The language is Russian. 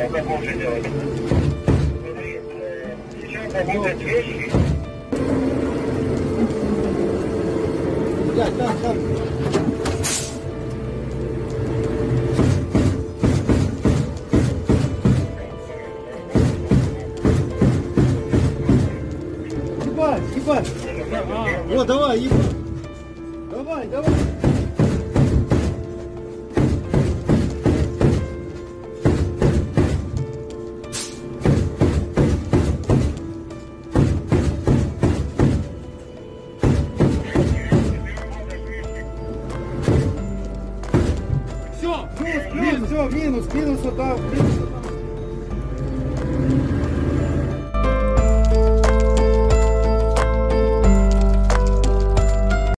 что как лучше делать. Смотри, сейчас работают вещи. Так. Ебать. Вот, давай, ебать. Давай. Все, минус, вот так, минус.